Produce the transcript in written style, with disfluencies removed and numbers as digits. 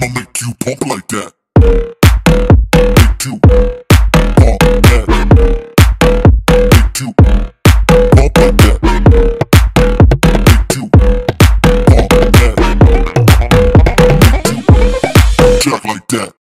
I'ma make you pump like that. Make you pump that. Make you pump like that. Make you pump that. Make you jack like that.